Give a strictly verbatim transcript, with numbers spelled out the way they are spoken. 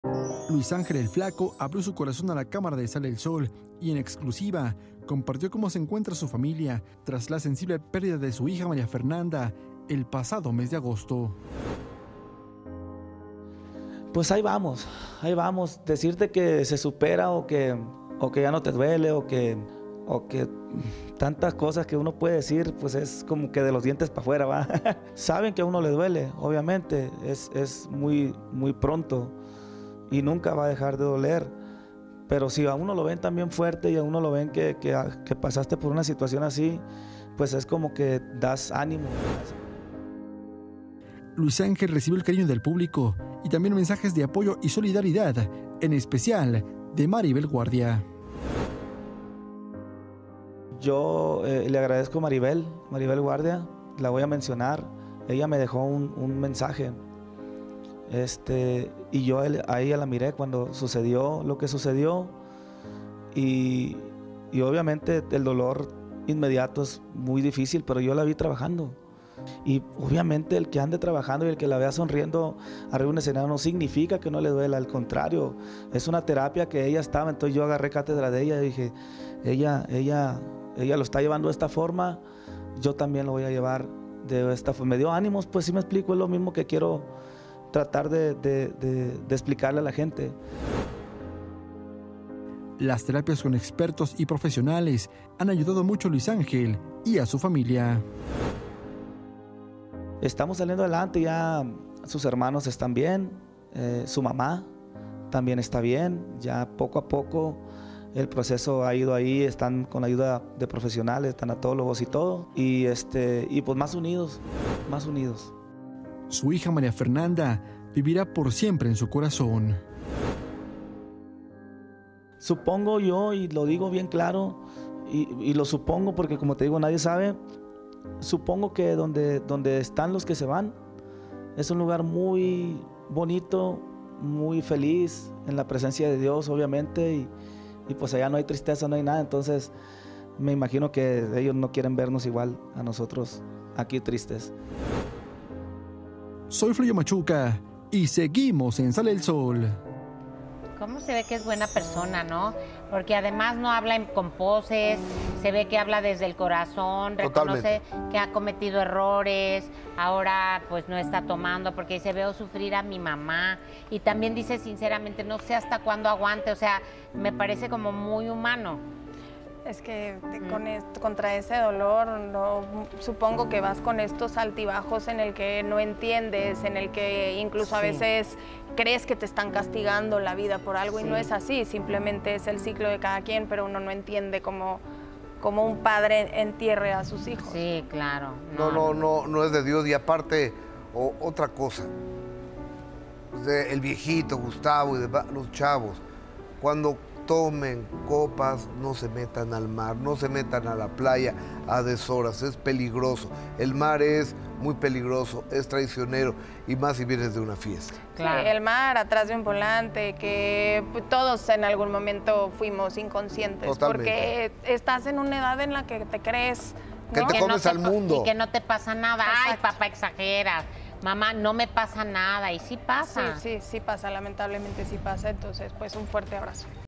Luis Ángel el Flaco abrió su corazón a la cámara de Sale el Sol y en exclusiva compartió cómo se encuentra su familia tras la sensible pérdida de su hija María Fernanda el pasado mes de agosto. Pues ahí vamos, ahí vamos. Decirte que se supera o que, o que ya no te duele o que, o que tantas cosas que uno puede decir, pues es como que de los dientes para afuera, ¿va? Saben que a uno le duele, obviamente, es, es muy, muy pronto y nunca va a dejar de doler. Pero si a uno lo ven también fuerte y a uno lo ven que, que, que pasaste por una situación así, pues es como que das ánimo. Luis Ángel recibió el cariño del público y también mensajes de apoyo y solidaridad, en especial de Maribel Guardia. Yo eh, le agradezco a Maribel, Maribel Guardia, la voy a mencionar. Ella me dejó un, un mensaje este, y yo a ella la miré cuando sucedió lo que sucedió y, y obviamente el dolor inmediato es muy difícil, pero yo la vi trabajando. Y obviamente el que ande trabajando y el que la vea sonriendo arriba de un escenario no significa que no le duela, al contrario, es una terapia que ella estaba. Entonces yo agarré cátedra de ella y dije, ella, ella, ella lo está llevando de esta forma, yo también lo voy a llevar de esta forma. Me dio ánimos, pues sí me explico, es lo mismo que quiero tratar de, de, de, de explicarle a la gente. Las terapias con expertos y profesionales han ayudado mucho a Luis Ángel y a su familia. Estamos saliendo adelante, ya sus hermanos están bien, eh, su mamá también está bien, ya poco a poco el proceso ha ido ahí, están con ayuda de profesionales, tanatólogos y todo, y, este, y pues más unidos, más unidos. Su hija María Fernanda vivirá por siempre en su corazón. Supongo yo, y lo digo bien claro, y, y lo supongo porque como te digo, nadie sabe. Supongo que donde, donde están los que se van es un lugar muy bonito, muy feliz, en la presencia de Dios, obviamente, y, y pues allá no hay tristeza, no hay nada. Entonces me imagino que ellos no quieren vernos igual a nosotros aquí tristes. Soy Floyo Machuca y seguimos en Sale el Sol. ¿Cómo se ve que es buena persona, no? Porque además no habla en- con poses, se ve que habla desde el corazón, reconoce que ha cometido errores, ahora pues no está tomando porque dice, veo sufrir a mi mamá. Y también dice sinceramente, no sé hasta cuándo aguante, o sea, me parece como muy humano. Es que te- con esto- contra ese dolor, no, supongo que vas con estos altibajos en el que no entiendes, en el que incluso a Sí. veces crees que te están castigando la vida por algo y Sí. no es así, simplemente es el ciclo de cada quien, pero uno no entiende cómo, cómo un padre entierre a sus hijos. Sí, claro. No, no, no, no es de Dios. Y aparte, o- otra cosa, de el viejito, Gustavo y demás, los chavos, cuando tomen copas, no se metan al mar, no se metan a la playa a deshoras, es peligroso. El mar es muy peligroso, es traicionero, y más si vienes de una fiesta. Claro. Sí, el mar atrás de un volante, que pues, todos en algún momento fuimos inconscientes, Totalmente. porque estás en una edad en la que te crees, Que ¿no? te comes al pa- mundo. Y que no te pasa nada. Ay, Exacto. papá, exageras. Mamá, no me pasa nada. Y sí Sí, pasa. sí, sí pasa, lamentablemente sí pasa, entonces pues un fuerte abrazo.